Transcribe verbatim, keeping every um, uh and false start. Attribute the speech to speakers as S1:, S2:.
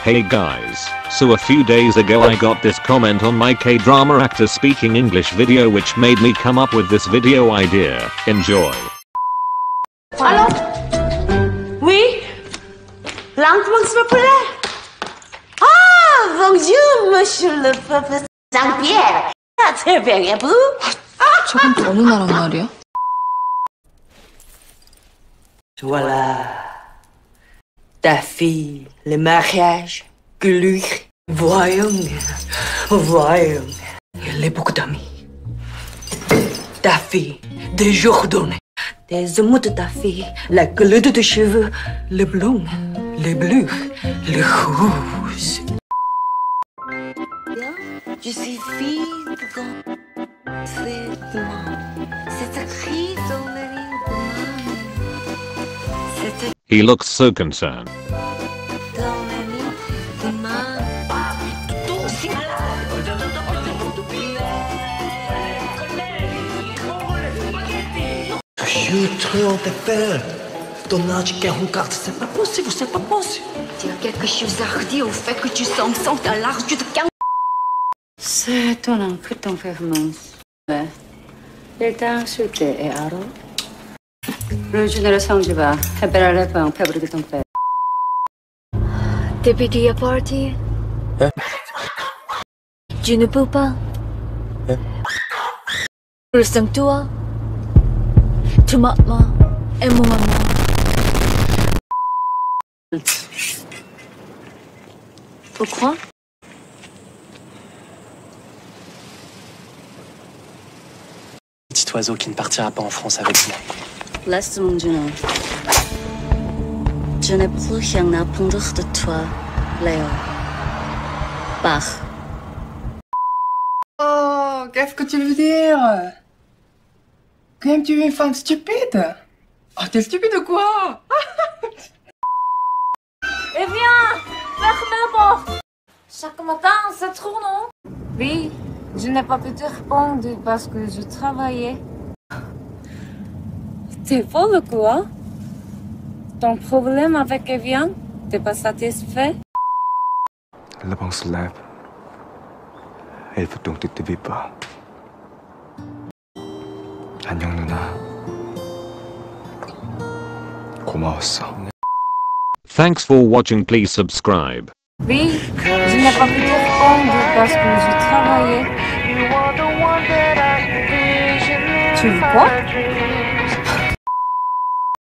S1: Hey guys, so a few days ago I got this comment on my K-drama actor speaking English video which made me come up with this video idea. Enjoy.
S2: Allô? Oui? Lentement s'il vous plaît? Ah, bonjour monsieur le professeur Jean-Pierre. Ah, très bien, et vous?
S3: 저건 또 어느 나라 말이야?
S2: Voilà. Ta fille, le mariage, glue. Voyons, voyons. Elle a beaucoup d'amis. Ta fille, des journaux. Des hommes de ta fille, la couleur de tes cheveux, le blond, le bleu, le rouge. Je suis fille de grand. C'est écrit dans le livre.
S1: He looks so concerned.
S4: Je triomphe de peur. Ton âge qui regarde, c'est pas possible, c'est pas possible.
S3: Il y a quelque chose à redire au fait que tu sens sens à l'âge de quinze.
S5: C'est étonnant que ton frère mens. Ouais. Il t'a insulté et alors? Le génération du bas, hebera le pain, pèbre de ton père.
S3: Débuter à party?
S4: Hein?
S3: Tu ne peux pas.
S4: Hein?
S3: Le sang toi. Tu m'as et mon maman. Pourquoi?
S4: Petit oiseau qui ne partira pas en France avec moi.
S5: Laisse mon genou. Je n'ai plus rien à apprendre de toi, Léo. Pars.
S6: Oh, qu'est-ce que tu veux dire? Quand même, tu es une femme stupide. Oh, t'es stupide ou quoi?
S7: Eh bien, fermez la porte. Chaque matin, c'est trop, non? Oui, je n'ai pas pu te répondre parce que je travaillais. T'es folle quoi? Ton problème avec Evian? T'es pas satisfait?
S8: La banque se lève. Elle veut donc te lever pas. 안녕 누나. 고마웠어.
S1: Thanks for watching, please subscribe.
S7: Oui, je n'ai pas pu te répondre parce que je travaillais. Tu veux quoi?